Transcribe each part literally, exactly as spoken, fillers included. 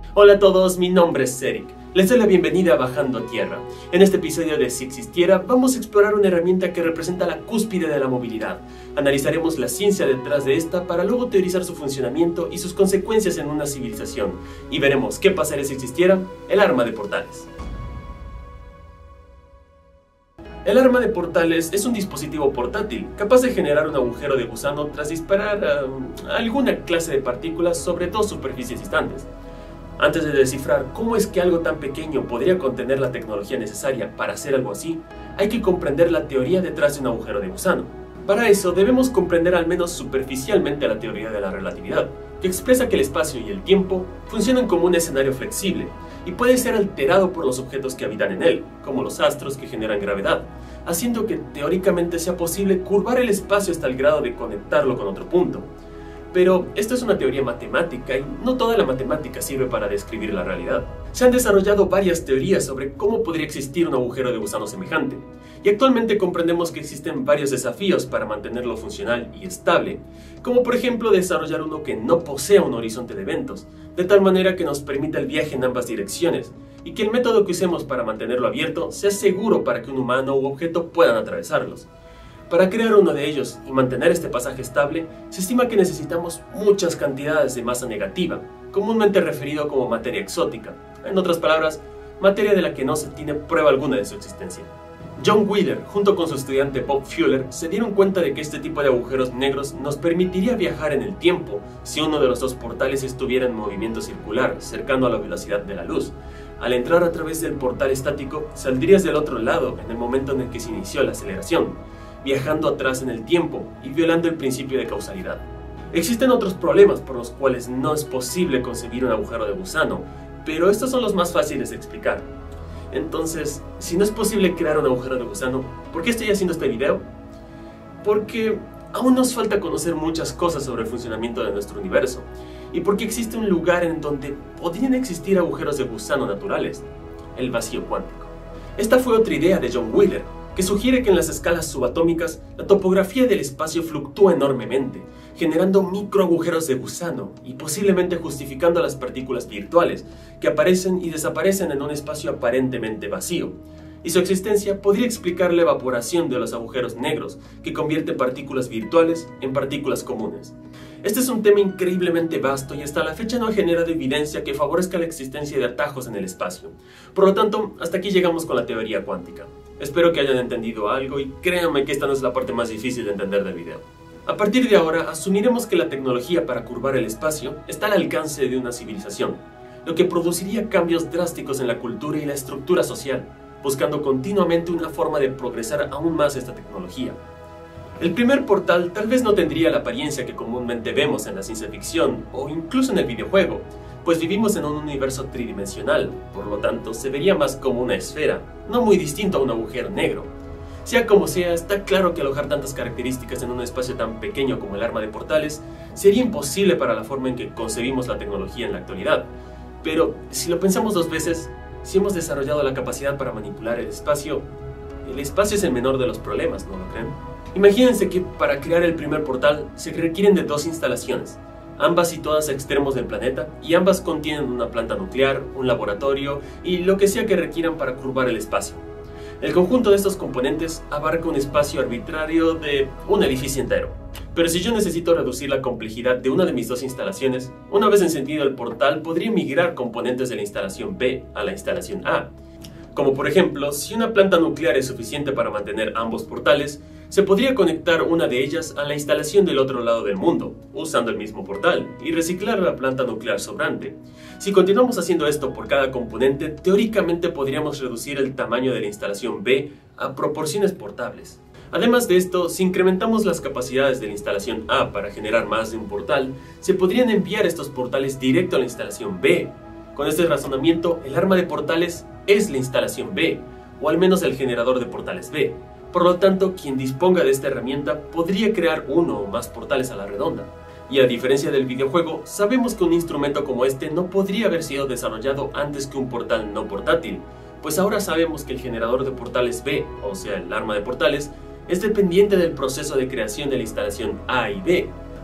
Hola a todos, mi nombre es Eric. Les doy la bienvenida a Bajando a Tierra. En este episodio de Si Existiera, vamos a explorar una herramienta que representa la cúspide de la movilidad. Analizaremos la ciencia detrás de esta para luego teorizar su funcionamiento y sus consecuencias en una civilización. Y veremos qué pasaría si existiera el arma de portales. El arma de portales es un dispositivo portátil, capaz de generar un agujero de gusano tras disparar um, alguna clase de partículas sobre dos superficies distantes. Antes de descifrar cómo es que algo tan pequeño podría contener la tecnología necesaria para hacer algo así, hay que comprender la teoría detrás de un agujero de gusano. Para eso debemos comprender al menos superficialmente la teoría de la relatividad, que expresa que el espacio y el tiempo funcionan como un escenario flexible y puede ser alterado por los objetos que habitan en él, como los astros que generan gravedad, haciendo que teóricamente sea posible curvar el espacio hasta el grado de conectarlo con otro punto. Pero esto es una teoría matemática y no toda la matemática sirve para describir la realidad. Se han desarrollado varias teorías sobre cómo podría existir un agujero de gusano semejante, y actualmente comprendemos que existen varios desafíos para mantenerlo funcional y estable, como por ejemplo desarrollar uno que no posea un horizonte de eventos, de tal manera que nos permita el viaje en ambas direcciones, y que el método que usemos para mantenerlo abierto sea seguro para que un humano u objeto puedan atravesarlos. Para crear uno de ellos y mantener este pasaje estable, se estima que necesitamos muchas cantidades de masa negativa, comúnmente referido como materia exótica, en otras palabras, materia de la que no se tiene prueba alguna de su existencia. John Wheeler, junto con su estudiante Bob Fuller, se dieron cuenta de que este tipo de agujeros negros nos permitiría viajar en el tiempo si uno de los dos portales estuviera en movimiento circular, cercano a la velocidad de la luz. Al entrar a través del portal estático, saldrías del otro lado en el momento en el que se inició la aceleración, viajando atrás en el tiempo y violando el principio de causalidad. Existen otros problemas por los cuales no es posible concebir un agujero de gusano, pero estos son los más fáciles de explicar. Entonces, si no es posible crear un agujero de gusano, ¿por qué estoy haciendo este video? Porque aún nos falta conocer muchas cosas sobre el funcionamiento de nuestro universo, y porque existe un lugar en donde podrían existir agujeros de gusano naturales, el vacío cuántico. Esta fue otra idea de John Wheeler, que sugiere que en las escalas subatómicas la topografía del espacio fluctúa enormemente, generando microagujeros de gusano y posiblemente justificando las partículas virtuales que aparecen y desaparecen en un espacio aparentemente vacío. Y su existencia podría explicar la evaporación de los agujeros negros, que convierte partículas virtuales en partículas comunes. Este es un tema increíblemente vasto y hasta la fecha no ha generado evidencia que favorezca la existencia de atajos en el espacio. Por lo tanto, hasta aquí llegamos con la teoría cuántica. Espero que hayan entendido algo y créanme que esta no es la parte más difícil de entender del video. A partir de ahora, asumiremos que la tecnología para curvar el espacio está al alcance de una civilización, lo que produciría cambios drásticos en la cultura y la estructura social, buscando continuamente una forma de progresar aún más esta tecnología. El primer portal tal vez no tendría la apariencia que comúnmente vemos en la ciencia ficción o incluso en el videojuego, pues vivimos en un universo tridimensional, por lo tanto se vería más como una esfera, no muy distinto a un agujero negro. Sea como sea, está claro que alojar tantas características en un espacio tan pequeño como el arma de portales sería imposible para la forma en que concebimos la tecnología en la actualidad. Pero si lo pensamos dos veces, si hemos desarrollado la capacidad para manipular el espacio, el espacio es el menor de los problemas, ¿no lo creen? Imagínense que para crear el primer portal se requieren de dos instalaciones, ambas situadas a extremos del planeta, y ambas contienen una planta nuclear, un laboratorio y lo que sea que requieran para curvar el espacio. El conjunto de estos componentes abarca un espacio arbitrario de un edificio entero. Pero si yo necesito reducir la complejidad de una de mis dos instalaciones, una vez encendido el portal podría migrar componentes de la instalación B a la instalación A. Como por ejemplo, si una planta nuclear es suficiente para mantener ambos portales, se podría conectar una de ellas a la instalación del otro lado del mundo, usando el mismo portal, y reciclar la planta nuclear sobrante. Si continuamos haciendo esto por cada componente, teóricamente podríamos reducir el tamaño de la instalación B a proporciones portables. Además de esto, si incrementamos las capacidades de la instalación A para generar más de un portal, se podrían enviar estos portales directo a la instalación B. Con este razonamiento, el arma de portales es la instalación B, o al menos el generador de portales B. Por lo tanto, quien disponga de esta herramienta podría crear uno o más portales a la redonda. Y a diferencia del videojuego, sabemos que un instrumento como este no podría haber sido desarrollado antes que un portal no portátil, pues ahora sabemos que el generador de portales B, o sea el arma de portales, es dependiente del proceso de creación de la instalación A y B.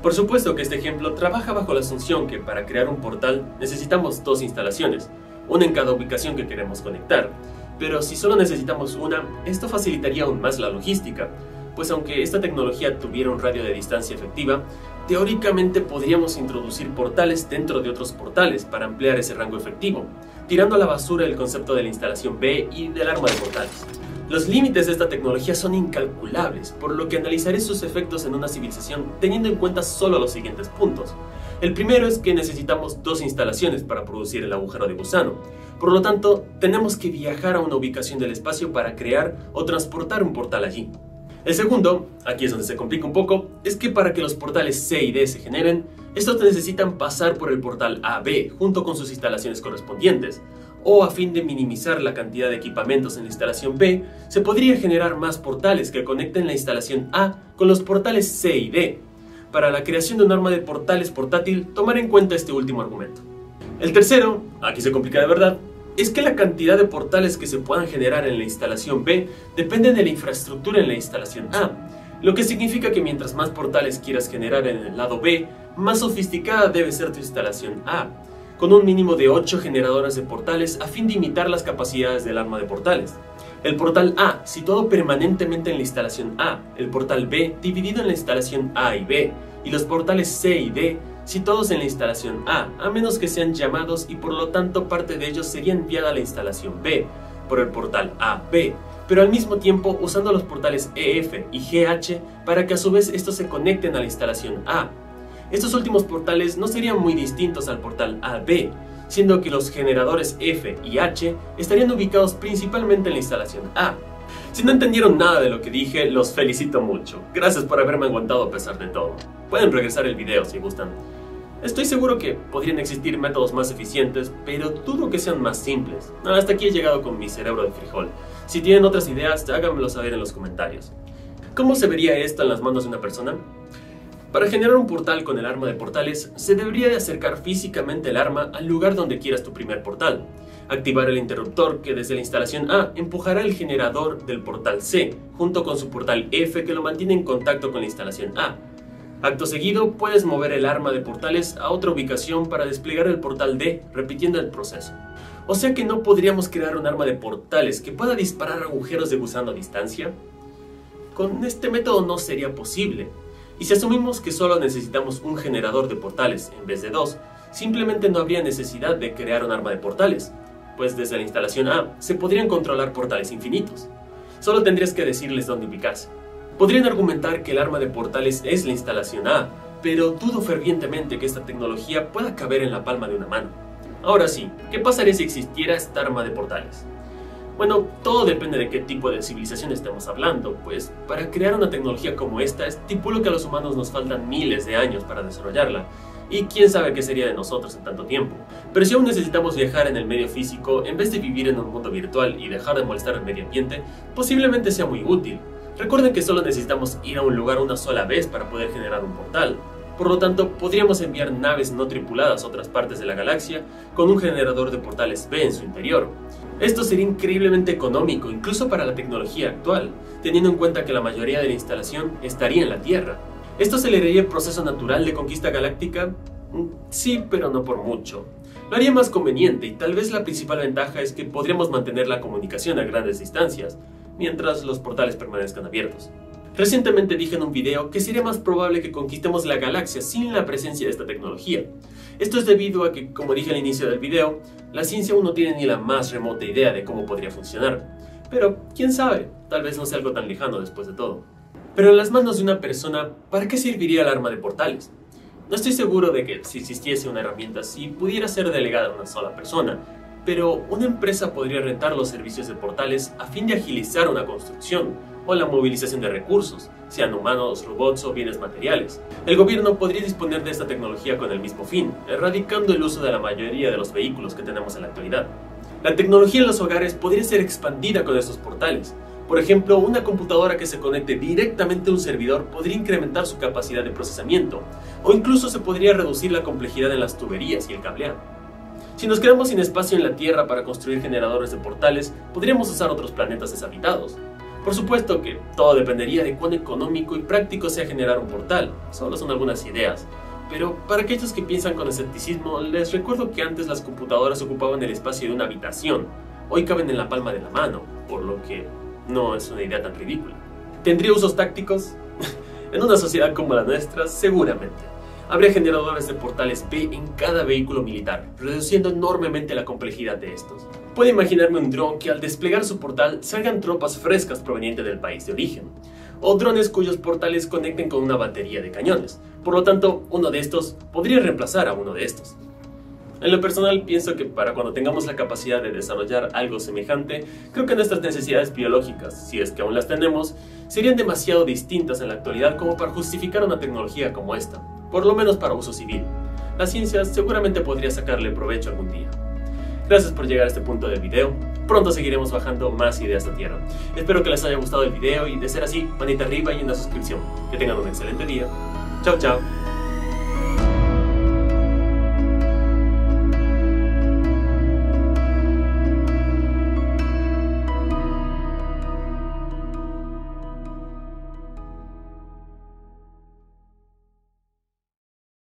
Por supuesto que este ejemplo trabaja bajo la asunción que para crear un portal necesitamos dos instalaciones, una en cada ubicación que queremos conectar. Pero si solo necesitamos una, esto facilitaría aún más la logística, pues aunque esta tecnología tuviera un radio de distancia efectiva, teóricamente podríamos introducir portales dentro de otros portales para ampliar ese rango efectivo, tirando a la basura el concepto de la instalación B y del arma de portales. Los límites de esta tecnología son incalculables, por lo que analizaré sus efectos en una civilización teniendo en cuenta solo los siguientes puntos. El primero es que necesitamos dos instalaciones para producir el agujero de gusano. Por lo tanto, tenemos que viajar a una ubicación del espacio para crear o transportar un portal allí. El segundo, aquí es donde se complica un poco, es que para que los portales C y D se generen, estos necesitan pasar por el portal A B junto con sus instalaciones correspondientes, o a fin de minimizar la cantidad de equipamientos en la instalación B, se podría generar más portales que conecten la instalación A con los portales C y D. Para la creación de un arma de portales portátil, tomar en cuenta este último argumento. El tercero, aquí se complica de verdad, es que la cantidad de portales que se puedan generar en la instalación B depende de la infraestructura en la instalación A, lo que significa que mientras más portales quieras generar en el lado B, más sofisticada debe ser tu instalación A, con un mínimo de ocho generadoras de portales a fin de imitar las capacidades del arma de portales. El portal A, situado permanentemente en la instalación A, el portal B, dividido en la instalación A y B, y los portales C y D, situados en la instalación A, a menos que sean llamados y por lo tanto parte de ellos sería enviada a la instalación B, por el portal A B, pero al mismo tiempo usando los portales E F y G H para que a su vez estos se conecten a la instalación A. Estos últimos portales no serían muy distintos al portal A B, siendo que los generadores F y H estarían ubicados principalmente en la instalación A. Si no entendieron nada de lo que dije, los felicito mucho. Gracias por haberme aguantado a pesar de todo. Pueden regresar el video si gustan. Estoy seguro que podrían existir métodos más eficientes, pero dudo que sean más simples. Hasta aquí he llegado con mi cerebro de frijol. Si tienen otras ideas, háganmelo saber en los comentarios. ¿Cómo se vería esto en las manos de una persona? Para generar un portal con el arma de portales, se debería de acercar físicamente el arma al lugar donde quieras tu primer portal. Activar el interruptor que desde la instalación A empujará el generador del portal C, junto con su portal F que lo mantiene en contacto con la instalación A. Acto seguido, puedes mover el arma de portales a otra ubicación para desplegar el portal D, repitiendo el proceso. O sea que no podríamos crear un arma de portales que pueda disparar agujeros de gusano a distancia. Con este método no sería posible. Y si asumimos que solo necesitamos un generador de portales en vez de dos, simplemente no habría necesidad de crear un arma de portales, pues desde la instalación A se podrían controlar portales infinitos. Solo tendrías que decirles dónde ubicarse. Podrían argumentar que el arma de portales es la instalación A, pero dudo fervientemente que esta tecnología pueda caber en la palma de una mano. Ahora sí, ¿qué pasaría si existiera esta arma de portales? Bueno, todo depende de qué tipo de civilización estemos hablando, pues para crear una tecnología como esta, estipulo que a los humanos nos faltan miles de años para desarrollarla, y quién sabe qué sería de nosotros en tanto tiempo. Pero si aún necesitamos viajar en el medio físico, en vez de vivir en un mundo virtual y dejar de molestar al medio ambiente, posiblemente sea muy útil. Recuerden que solo necesitamos ir a un lugar una sola vez para poder generar un portal. Por lo tanto, podríamos enviar naves no tripuladas a otras partes de la galaxia con un generador de portales B en su interior. Esto sería increíblemente económico, incluso para la tecnología actual, teniendo en cuenta que la mayoría de la instalación estaría en la Tierra. ¿Esto aceleraría el proceso natural de conquista galáctica? Sí, pero no por mucho. Lo haría más conveniente y tal vez la principal ventaja es que podríamos mantener la comunicación a grandes distancias, mientras los portales permanezcan abiertos. Recientemente dije en un video que sería más probable que conquistemos la galaxia sin la presencia de esta tecnología. Esto es debido a que, como dije al inicio del video, la ciencia aún no tiene ni la más remota idea de cómo podría funcionar. Pero, quién sabe, tal vez no sea algo tan lejano después de todo. Pero en las manos de una persona, ¿para qué serviría el arma de portales? No estoy seguro de que si existiese una herramienta así pudiera ser delegada a una sola persona, pero una empresa podría rentar los servicios de portales a fin de agilizar una construcción o la movilización de recursos, sean humanos, robots o bienes materiales. El gobierno podría disponer de esta tecnología con el mismo fin, erradicando el uso de la mayoría de los vehículos que tenemos en la actualidad. La tecnología en los hogares podría ser expandida con estos portales. Por ejemplo, una computadora que se conecte directamente a un servidor podría incrementar su capacidad de procesamiento, o incluso se podría reducir la complejidad en las tuberías y el cableado. Si nos quedamos sin espacio en la Tierra para construir generadores de portales, podríamos usar otros planetas deshabitados. Por supuesto que todo dependería de cuán económico y práctico sea generar un portal, solo son algunas ideas. Pero para aquellos que piensan con escepticismo, les recuerdo que antes las computadoras ocupaban el espacio de una habitación, hoy caben en la palma de la mano, por lo que no es una idea tan ridícula. ¿Tendría usos tácticos? En una sociedad como la nuestra, seguramente. Habría generadores de portales B en cada vehículo militar, reduciendo enormemente la complejidad de estos. Puedo imaginarme un dron que al desplegar su portal salgan tropas frescas provenientes del país de origen, o drones cuyos portales conecten con una batería de cañones. Por lo tanto, uno de estos podría reemplazar a uno de estos. En lo personal, pienso que para cuando tengamos la capacidad de desarrollar algo semejante, creo que nuestras necesidades biológicas, si es que aún las tenemos, serían demasiado distintas en la actualidad como para justificar una tecnología como esta, por lo menos para uso civil. La ciencia seguramente podría sacarle provecho algún día. Gracias por llegar a este punto del video. Pronto seguiremos bajando más ideas a tierra. Espero que les haya gustado el video y de ser así, manita arriba y una suscripción. Que tengan un excelente día. Chao, chao.